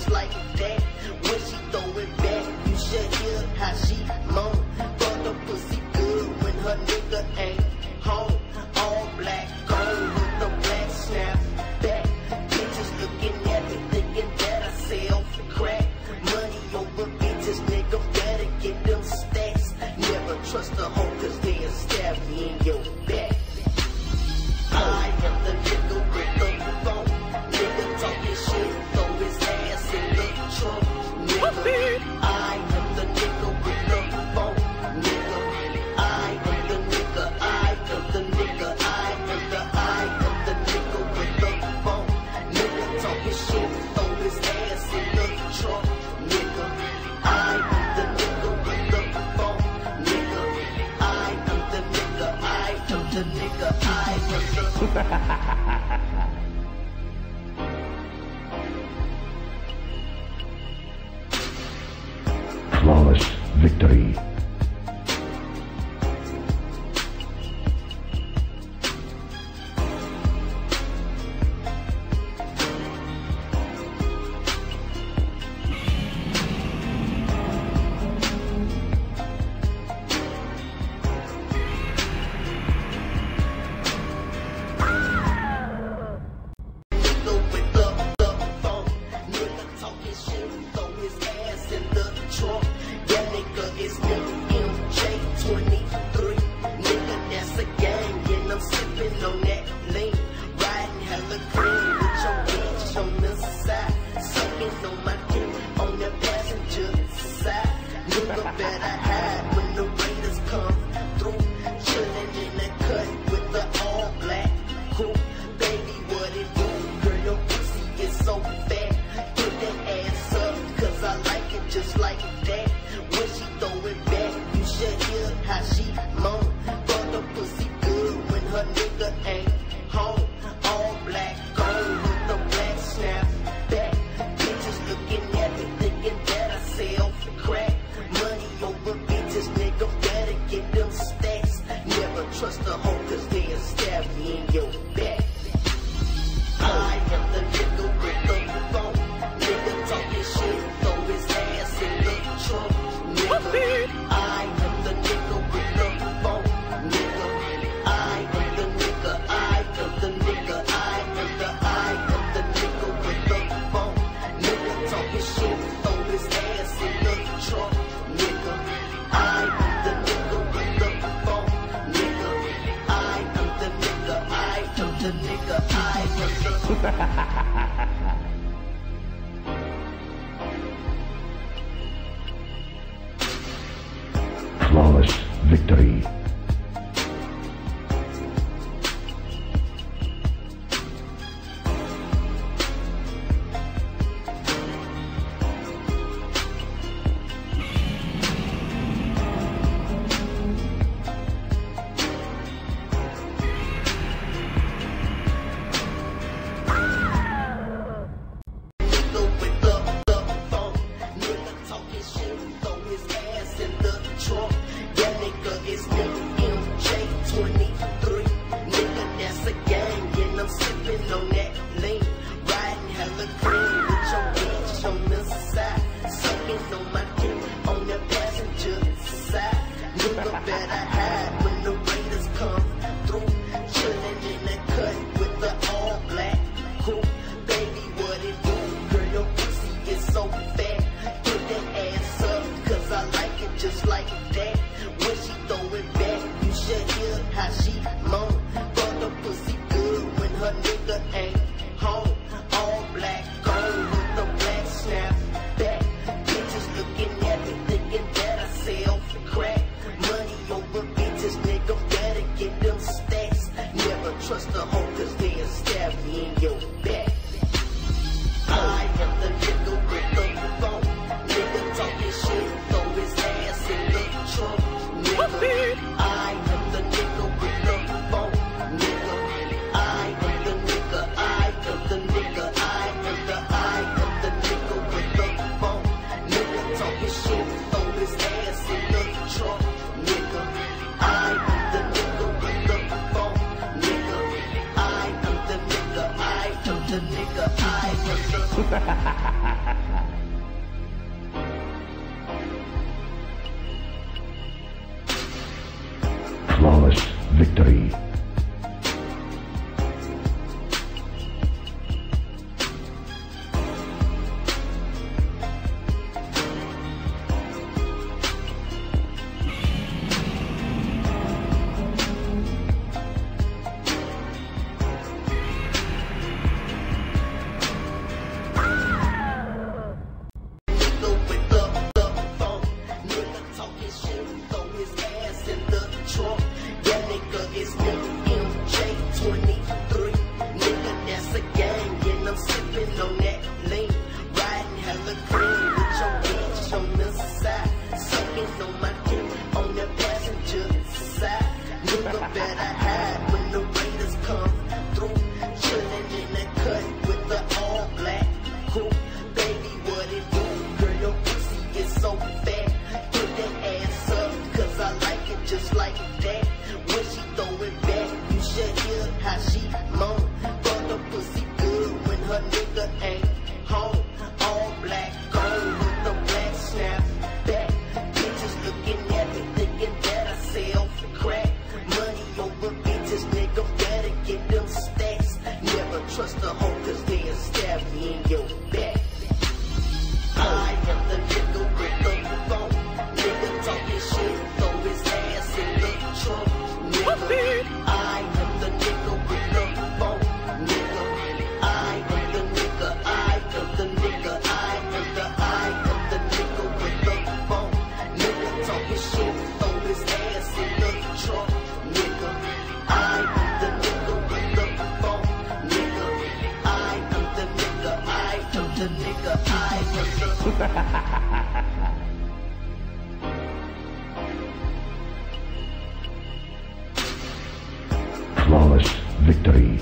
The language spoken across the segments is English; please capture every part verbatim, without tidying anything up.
just like that. When she throw it back, you should hear how she moan. But the pussy good when her nigga ain't home. All black, gold with the black snap back. Bitches looking at me thinking that I sell crack. Money over bitches, nigga better get them stacks. Never trust a hoe cause they'll stab me in your back. I am the nigga with the phone. Nigga talking shit, throw his ass in the trunk. Nigga, I am the nigga with the phone. Nigga, I am the nigga, I am the nigga, I am the, I am the nigga with the phone. Nigga talking shit, throw his ass in the trunk. Nigga, I am the nigga with the phone. Nigga, I am the nigga, I am the nigga, I am the Flawless victory. Flawless victory. the nigga I am the trust a hoe cause they'll stab me in your back. I am the nigga with the phone. Nigga talking shit, throw his ass in the trunk. Nigga, I am the nigga with the phone. Nigga, I am the nigga, I am the nigga, I am the, I am the nigga with the phone. Nigga talking shit, throw his ass in the trunk. Nigga, I am the nigga with the phone. Nigga, I am the nigga, I am the nigga, I am the Flawless victory.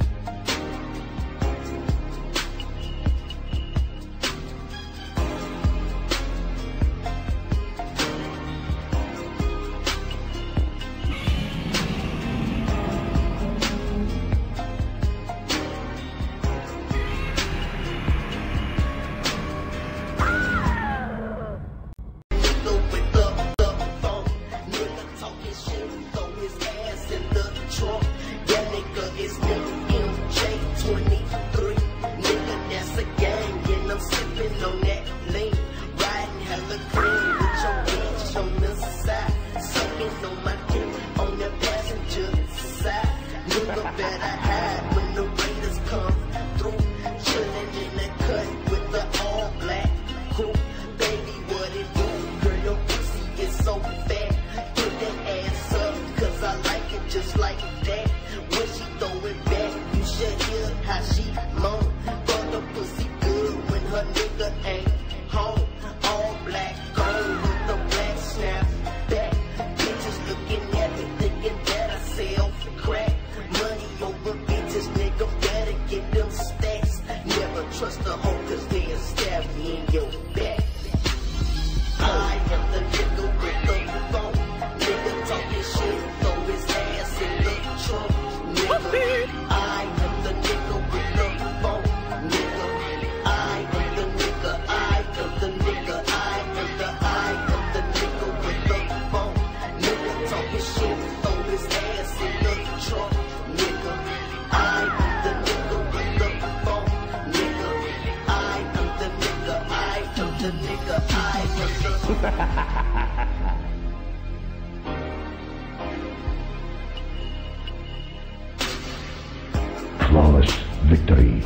Just like that, when she throw it back, you should hear how she moan. But the pussy good when her nigga ain't home. All black, gold with the black snap back. Bitches looking at me, thinking that I sell crack. Money over bitches, nigga, better get them stacks. Never trust a hoe cause they'll stab me in your back. I am the nigga with the phone. Nigga talking shit, throw his ass in the trunk. Nigga, I am the nigga with the phone. Nigga, I am the nigga, I am the nigga, I am the, I am the nigga with the phone. Nigga talking shit, throw his ass in the trunk. Nigga, I am the nigga with the phone. Nigga, I am the nigga, I am the nigga, I am the Flawless victory.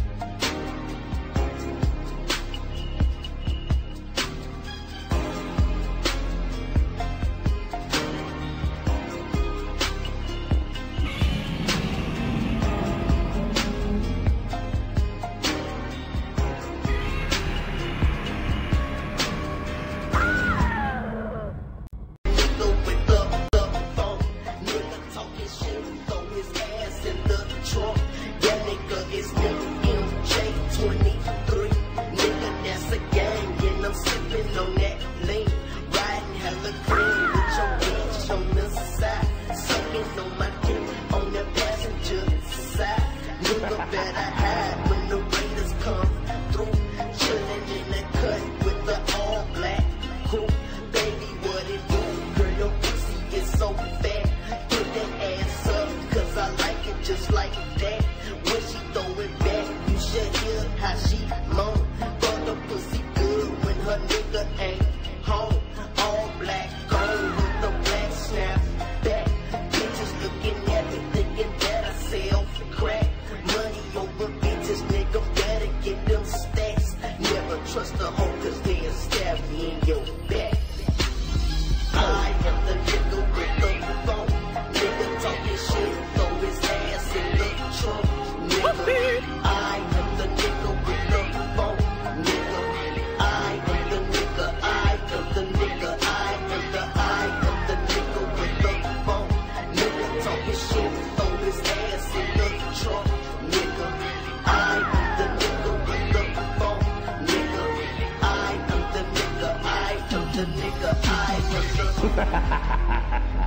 Just like that, when she throw it back, you should hear how she moan. But the pussy good when her nigga ain't home. All black, gold with the black snap back. Bitches looking at me, thinking that I sell crack. Money over bitches, nigga, better get them stacks. Never trust a hoe cause they'll stab me in your back. I am the nigga with the phone. Nigga talking shit, throw his ass in the trunk. Nigga, I am the nigga with the phone. Nigga, I am the nigga, I am the nigga, I am the, I am the nigga with the phone. Nigga talking shit, throw his ass in the trunk. Nigga, I am the nigga with the phone. Nigga, I am the nigga, I am the nigga, I am the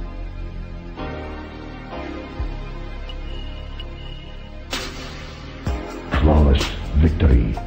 Flawless victory.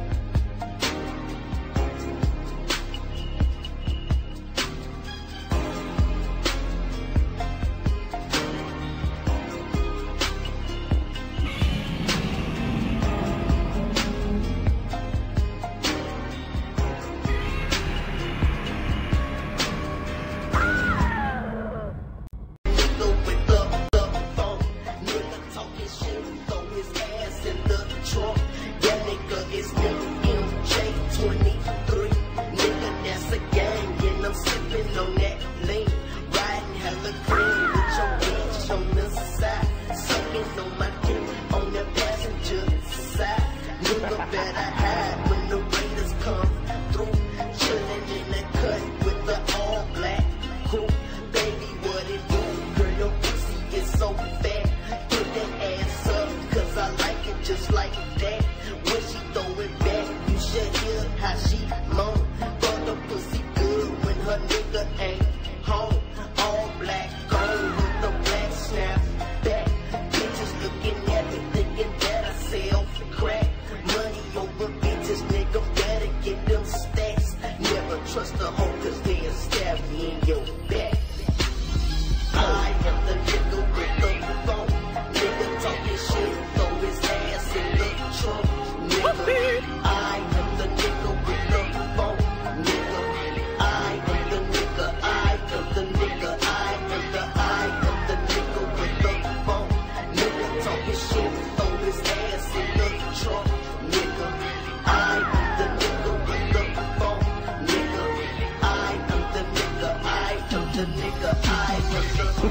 talking shit, throw his ass in the trunk, nigga. I am the nigga with the phone, nigga. I am the nigga, I am the nigga, I am the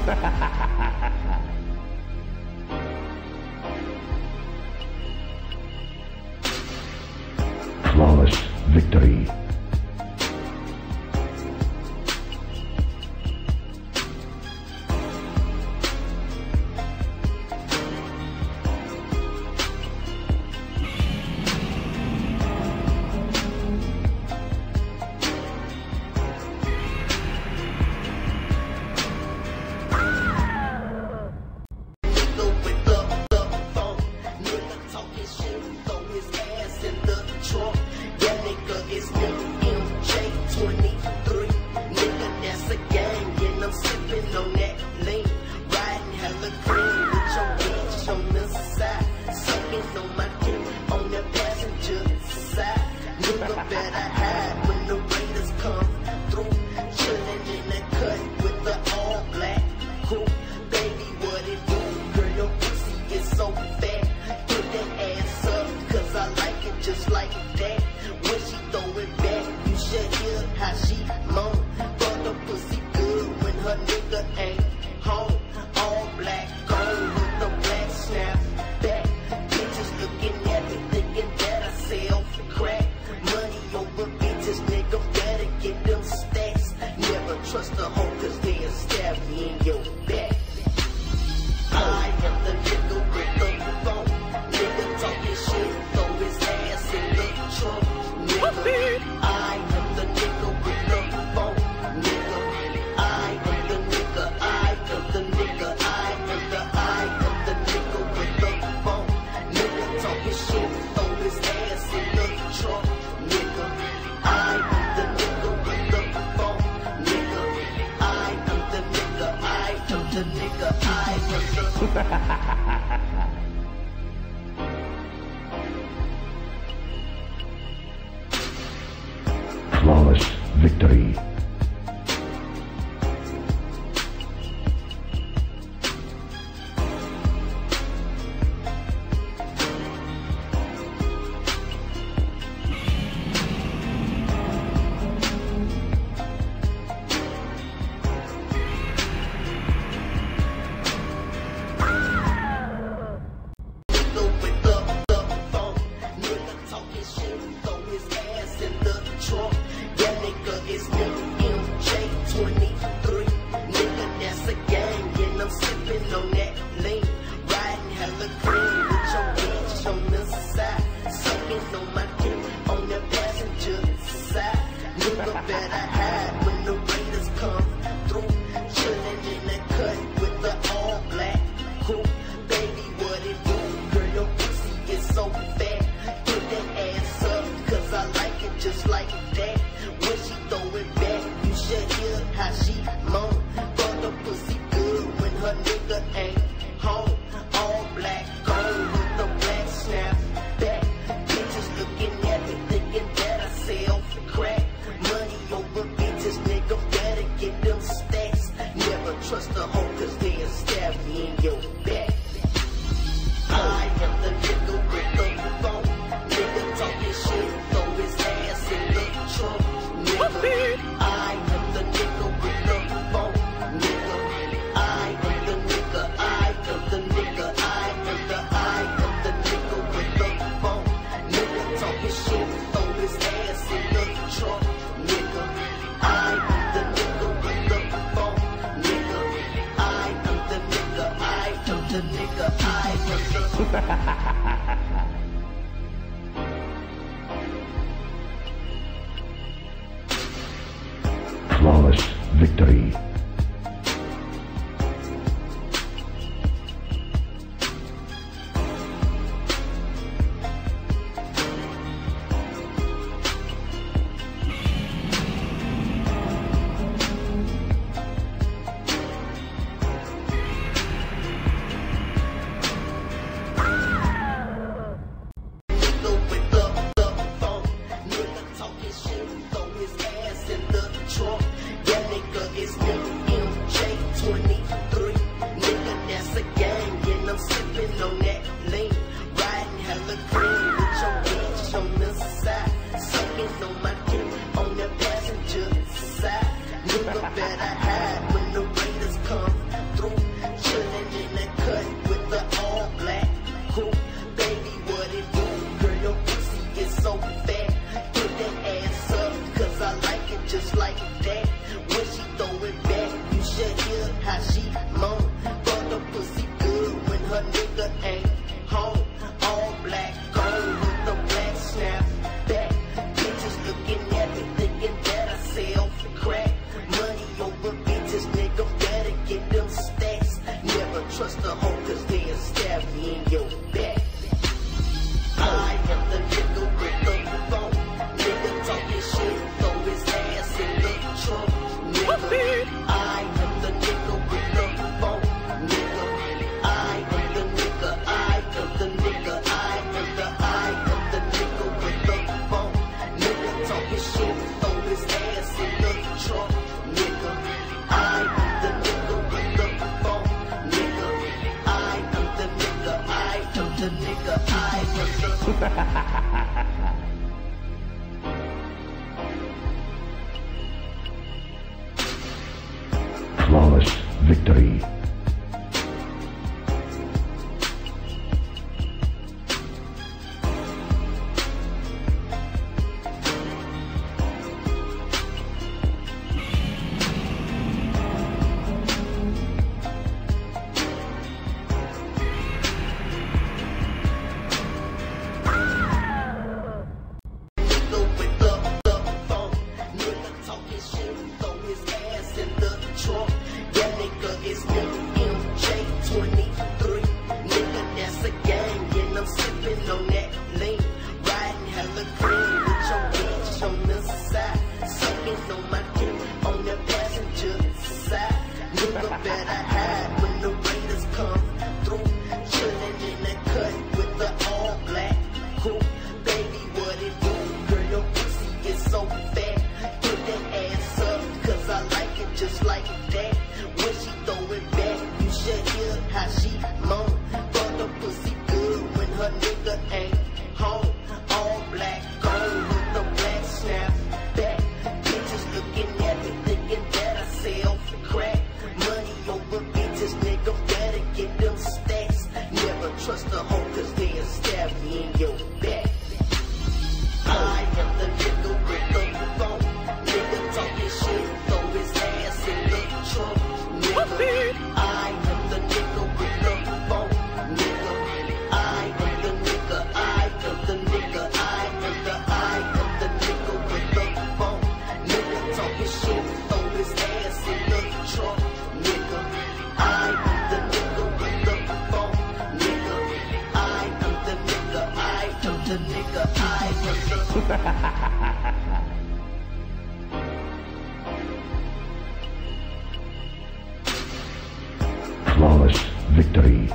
Flawless victory. Flawless victory. Flawless victory. me in your back. I am the nigga with the phone. Nigga talking shit, throw his ass in the trunk. Nigga, I am the nigga with the phone. Nigga, I am the nigga, I am the nigga, I am the, I am the nigga with the phone. Nigga talking shit, throw his ass in the trunk. Nigga, I am the nigga with the phone. Nigga, I am the nigga, I am the nigga, I am the Flawless victory. Flawless victory.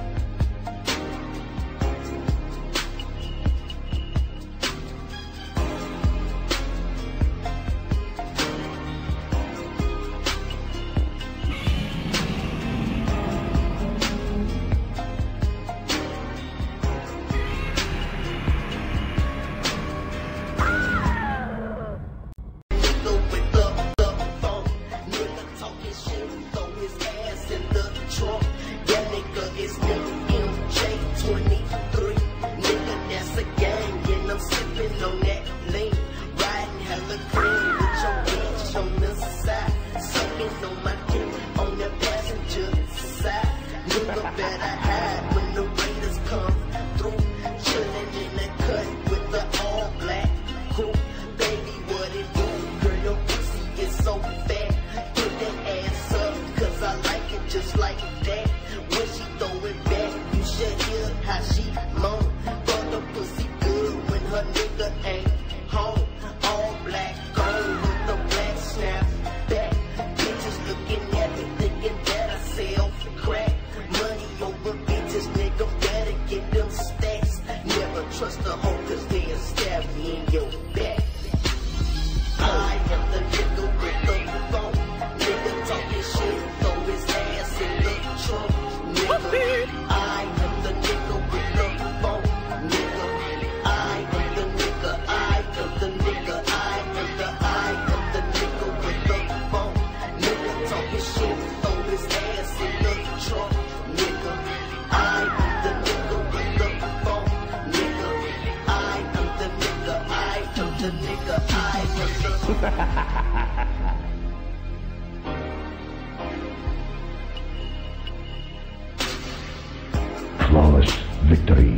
Flawless victory.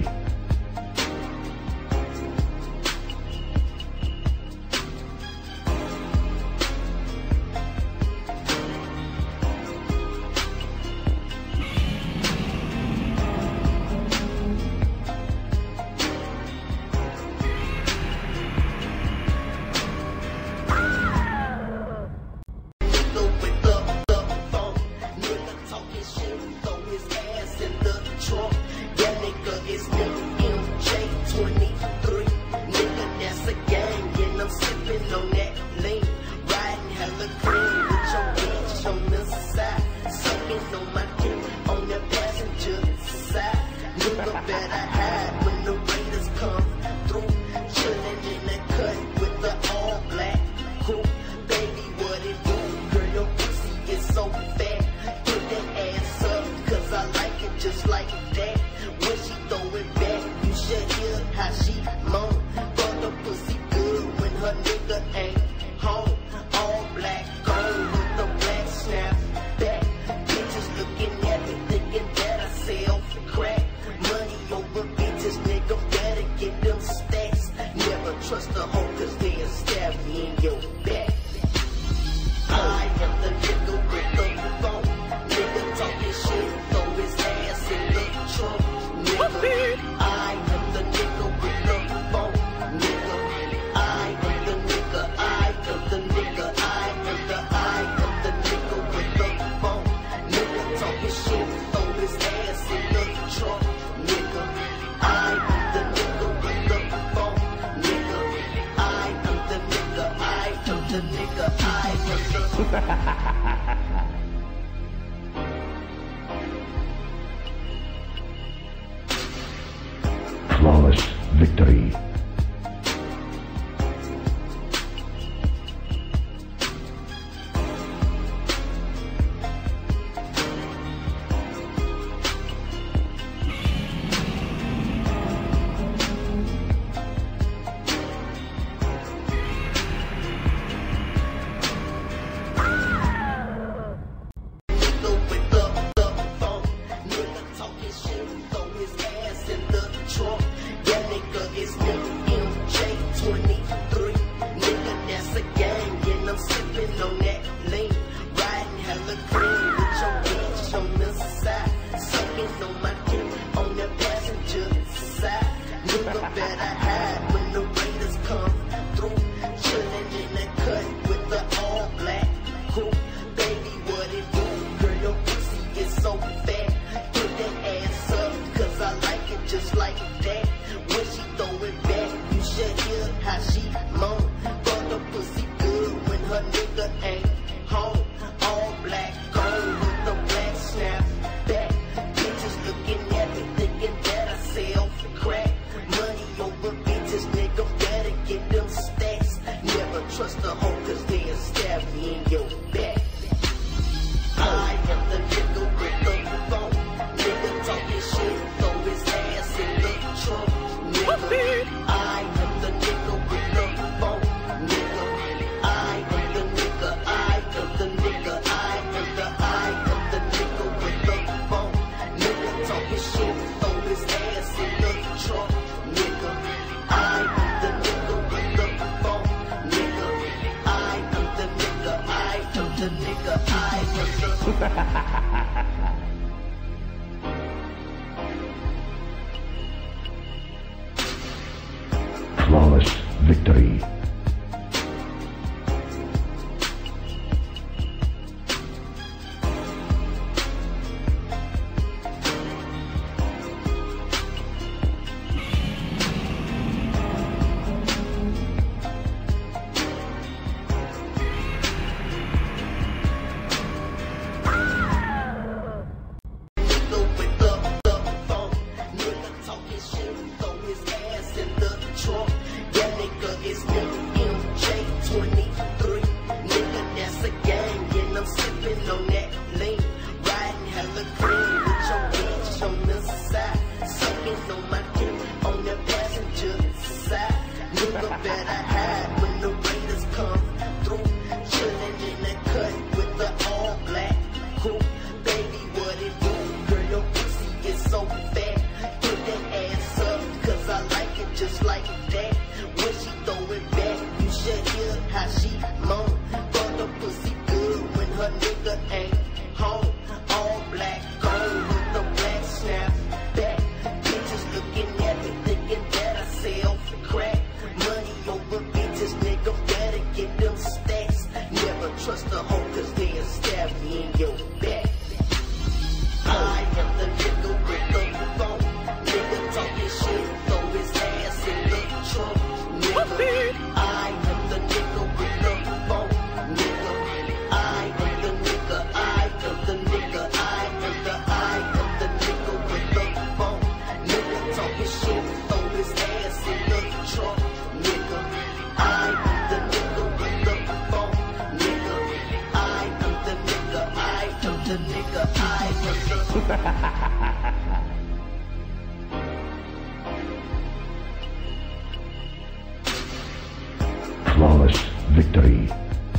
is nigga M J twenty-three. Nigga, that's a gang, and I'm sipping on that lean. Riding hella green with your bitch on the side. Sucking on my dick on the passenger side. Nigga, better hide when the raiders come through. Chillin' in the cut with the all black crew. Baby, what it do? Girl, your pussy is so fat. Put that ass up, cause I like it just like that. When she throw it back, you should hear how she moan. But the pussy good when her nigga ain't home. All black, gold with the black snap back. Bitches looking at me thinking that I sell crack. Money over bitches, nigga, better get them stacks. Never trust a hoe cause they'll stab me in your back. I am the nigga with the phone. Nigga talking shit, throw his ass in the trunk. Nigga, I am the nigga with the phone. Nigga, I am the nigga, I am the nigga, I am the, I am the nigga with the phone. Nigga talking shit, throw his ass in the trunk. Nigga, I am the nigga with the phone. Nigga, I am the nigga, I am the nigga, I am the Flawless victory. Better hide when the raiders come through. Chillin' in the cut with the all black crew. Baby, what it do? Girl, your pussy is so fat. Put that ass up, cause I like it just like that. When she throw it back, you should hear how she moan. But the pussy good when her nigga ain't home. All black, gold with the black snap back. Bitches looking at me thinking that I sell crack. Money over bitches, nigga, better get them stacks. Never trust a hoe cause they'll stab me in your back. I am the nigga with the phone. Nigga talking shit, throw his ass in the trunk. Nigga, I am the nigga with the phone. Nigga, I am the nigga, I am the nigga, I am the, I am the nigga with the phone. Nigga talking shit, throw his ass in the trunk. Nigga, I am the nigga with the phone. Nigga, I am the nigga, I am the nigga, I am the Flawless victory. Talking shit, throw his ass in the trunk. That nigga is nigga. Flawless victory.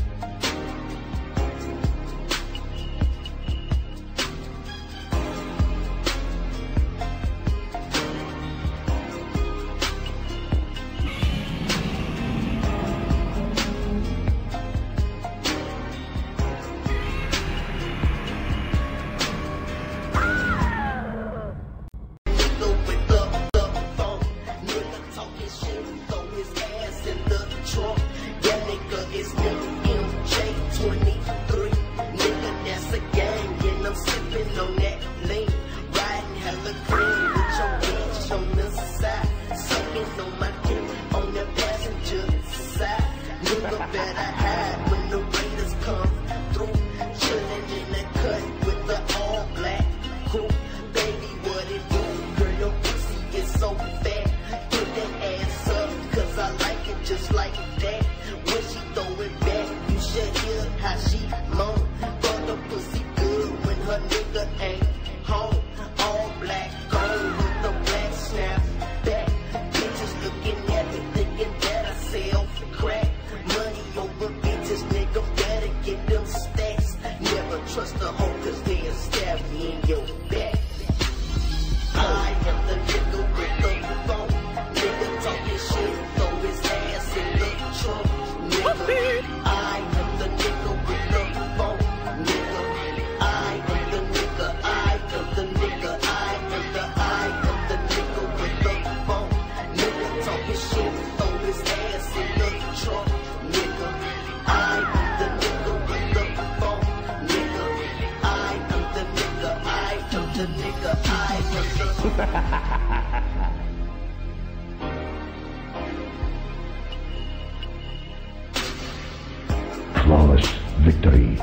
Flawless victory.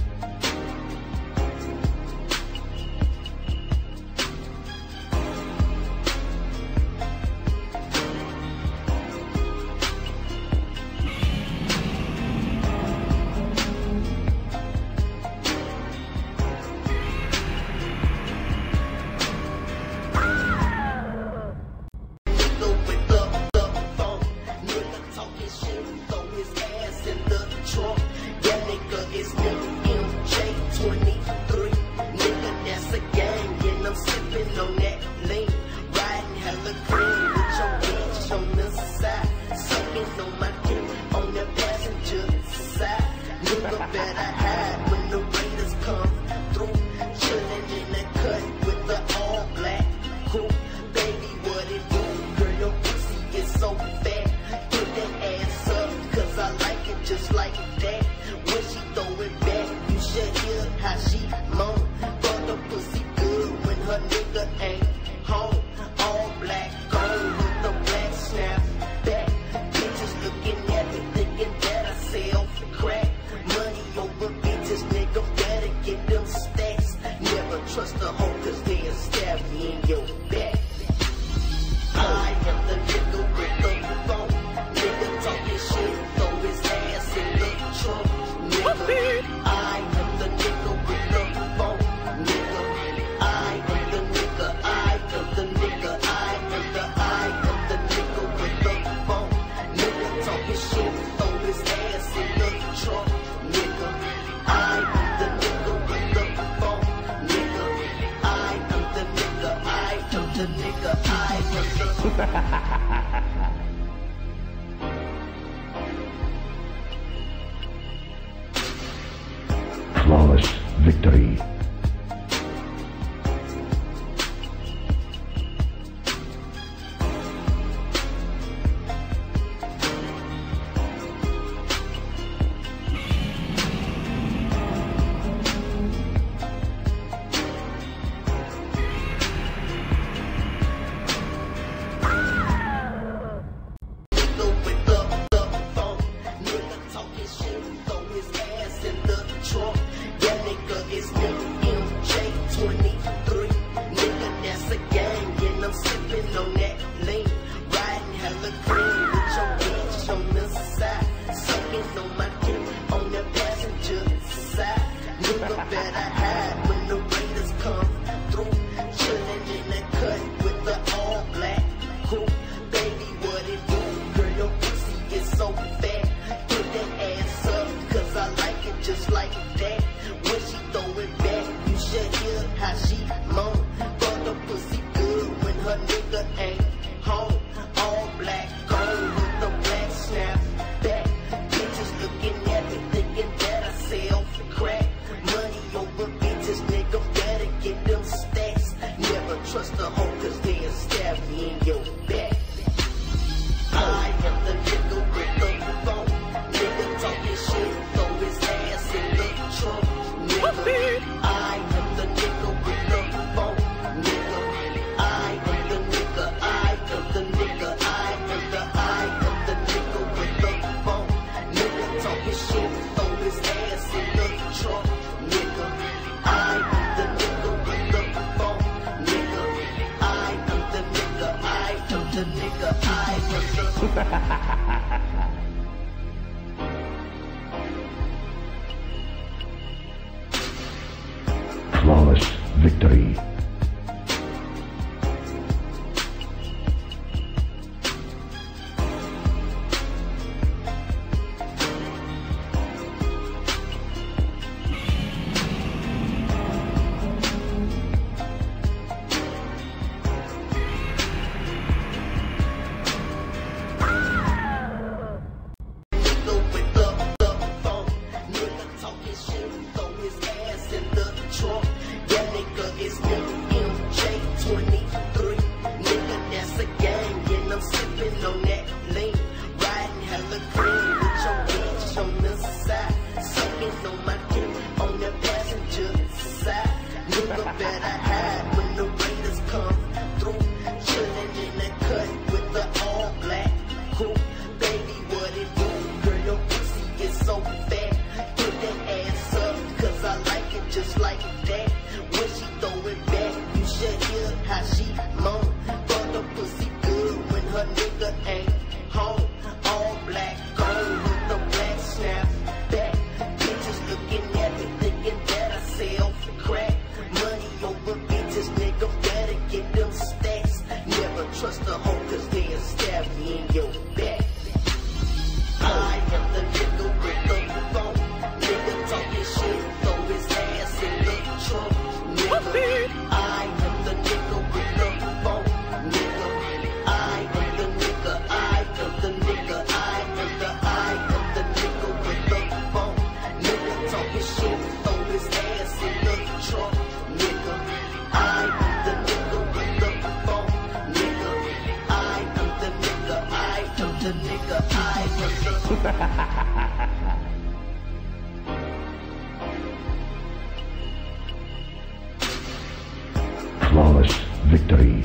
Flawless victory. Talking shit, throw his ass in the trunk. That nigga is new. so fat. Put that ass up, cause I like it just like that. When she throw it back, you should hear how she moan. But the pussy good when her nigga ain't home. All black, gold with the black snap back. Bitches looking at me thinking that I sell for crack. Money over bitches, nigga better get them stacks. Never trust a hoe cause they'll stab me in your back. I am the nigga with the phone. Nigga talking shit, throw his ass in the trunk. Nigga, I am the nigga with the phone. Nigga, I am the nigga, I am the nigga, I am the, I am the nigga with the phone. Nigga talking shit, throw his ass in the trunk. Nigga, I am the nigga with the phone. Nigga, I am the nigga, I am the nigga, I am the Flawless victory. Flawless victory.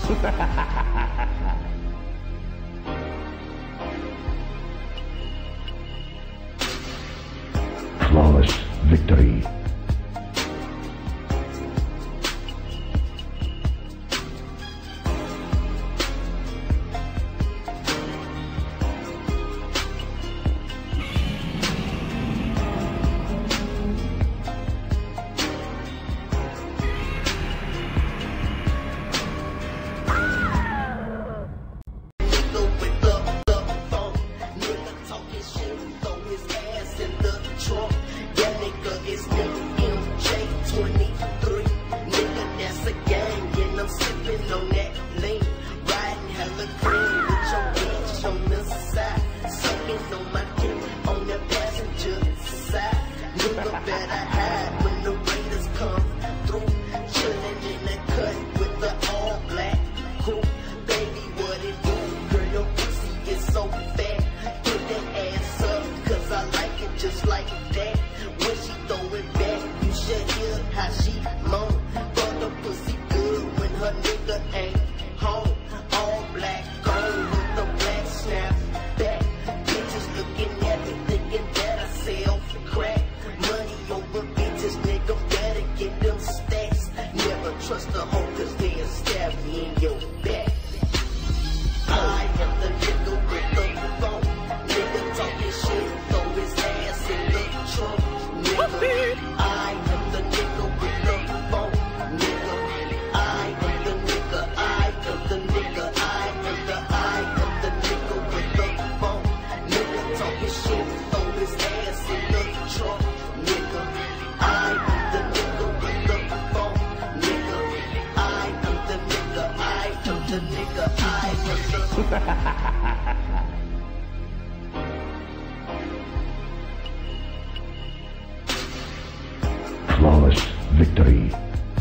Flawless victory. Flawless victory.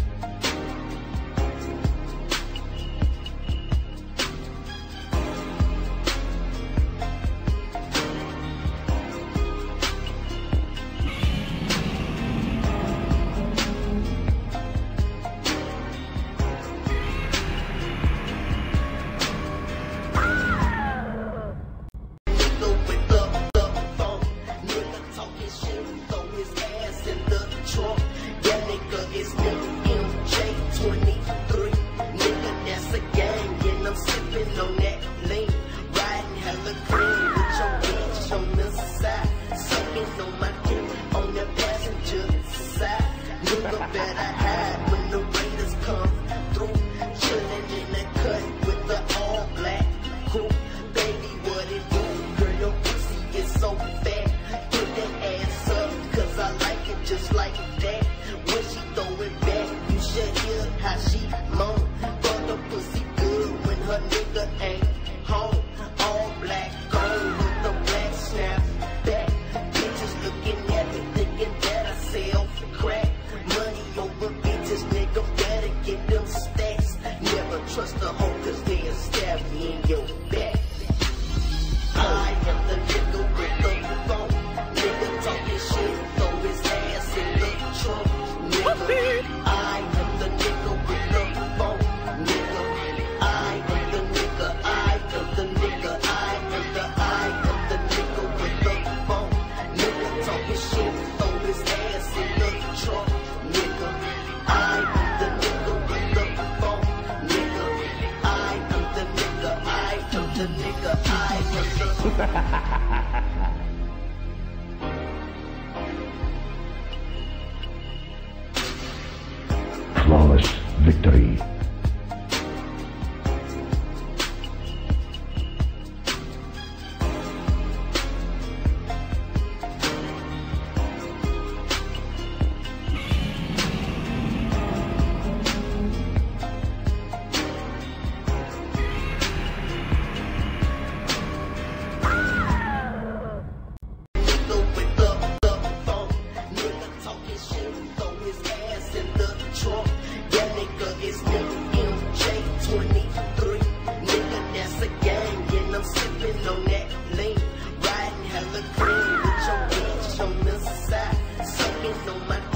Flawless victory.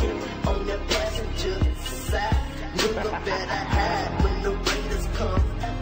That I had when the raiders come.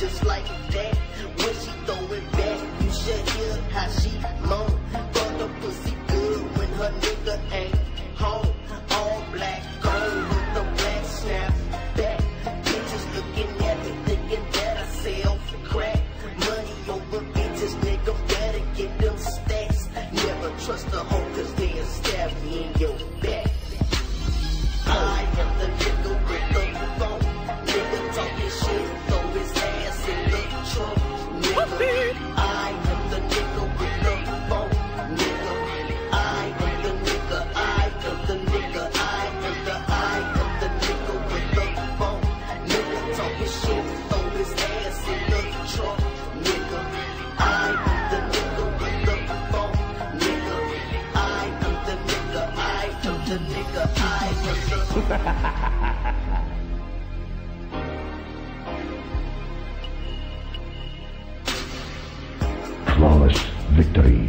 just like that. When she throw it back, you should hear how she moan. But the pussy good when her nigga ain't home. All black, gold with the black snap back. Bitches looking at me thinking that I sell crack. Money over bitches, nigga better get them stacks. Never trust a hoe cause they'll stab me in your back. I am the nigga with the phone. Nigga talking shit, throw his ass in the trunk. Nigga, I am the nigga with the phone. Nigga, I am the nigga, I am the nigga, I am the, I am the nigga with the phone. Nigga talking shit, throw his ass in the trunk. Nigga, I am the nigga with the phone. Nigga, I am the nigga, I am the nigga, I am the Flawless victory.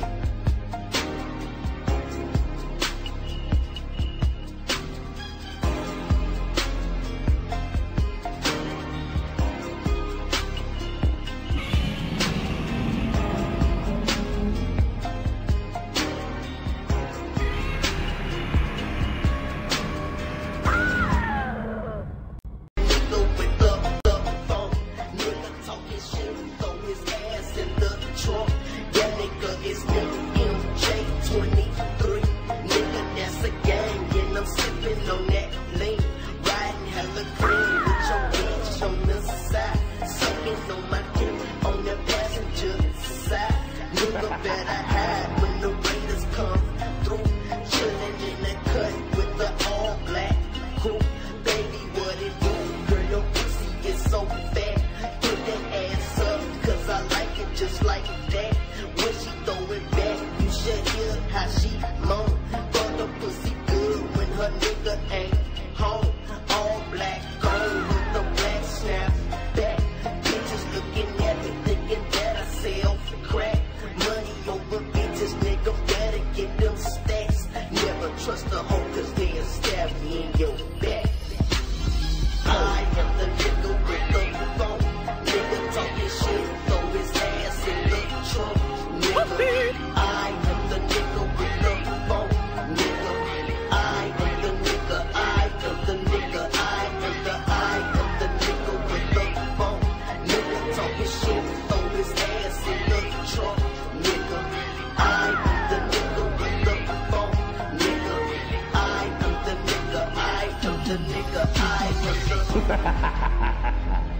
Trust the hoe cause they'll stab me in your back. I am the nigga with the phone. Nigga talking shit, throw his ass in the trunk. Nigga, I am the nigga with the phone. Nigga, I am the nigga, I am the nigga, I am the, I am the nigga with the phone. Nigga talking shit, throw his ass in the trunk. Nigga, I am the nigga with the phone. Nigga, I am the nigga, I am the nigga, I am the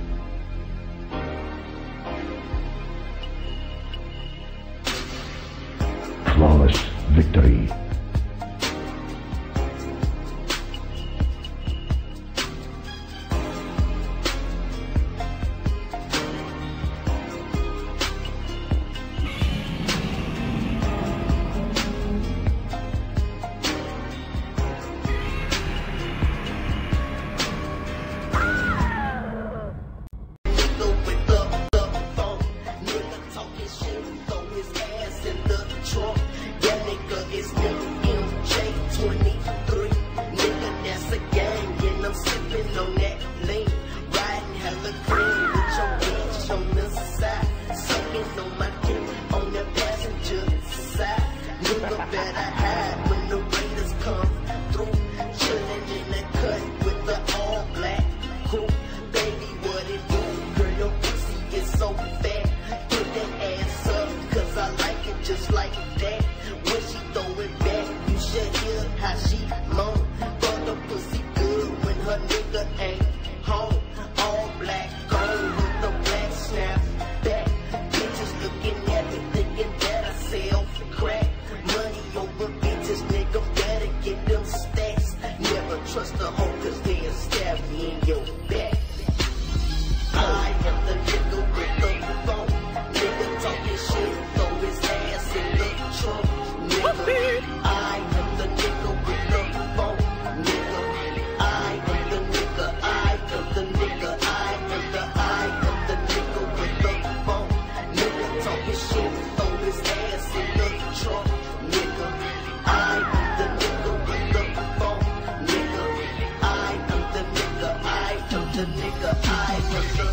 Flawless victory.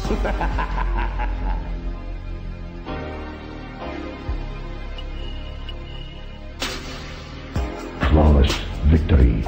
Flawless victory.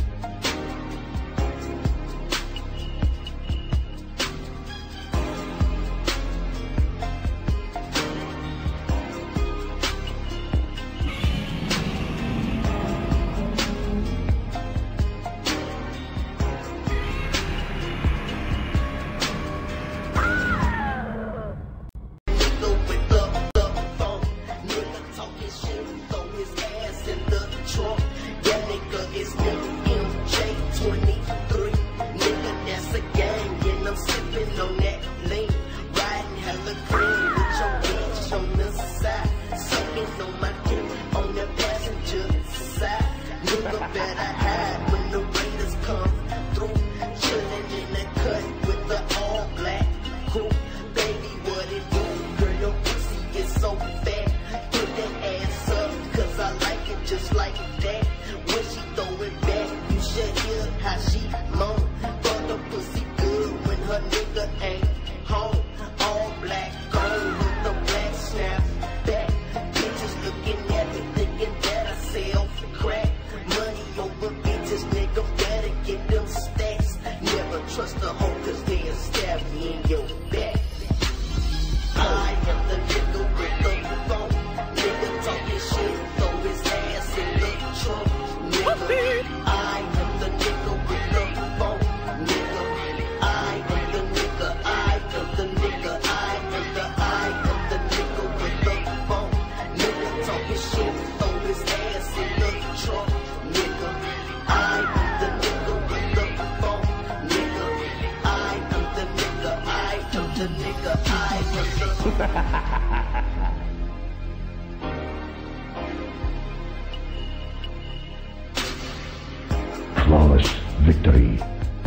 Flawless victory.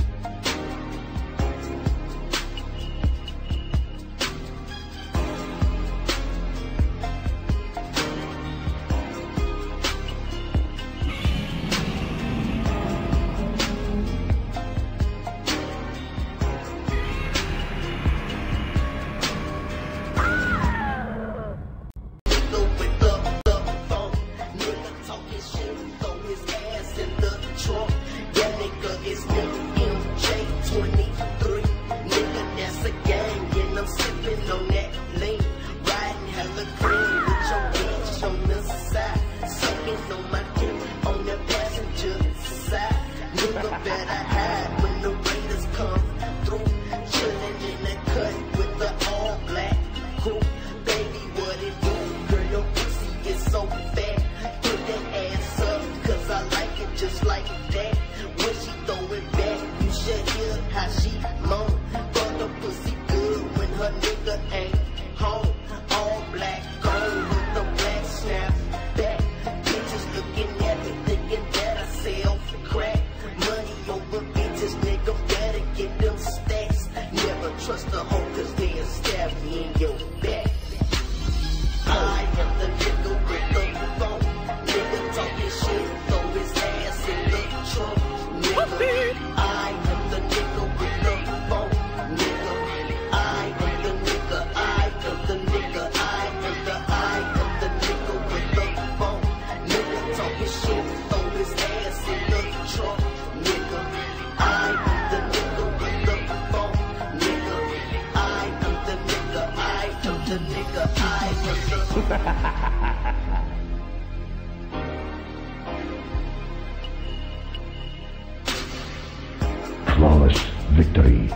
Flawless victory.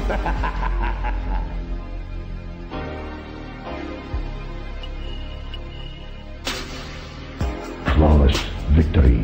Flawless victory.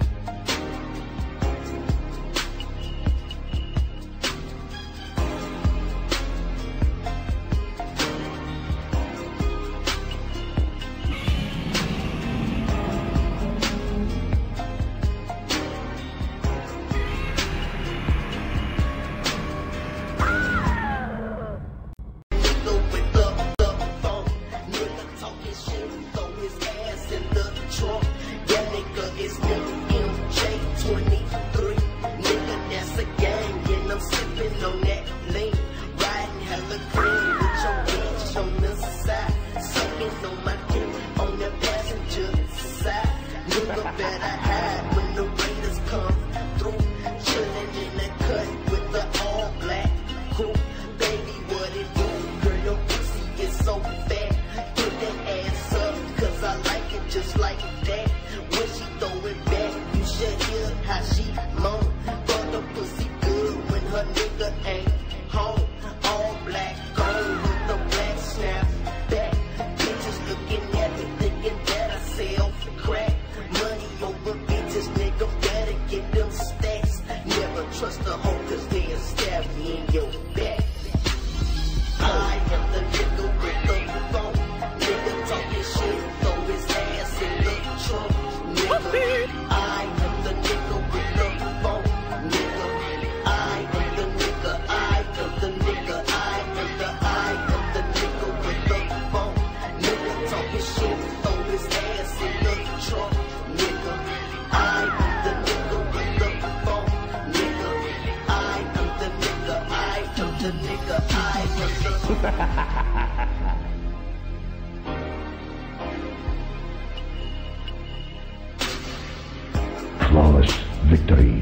Flawless victory.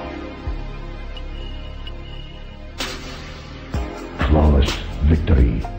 Flawless victory.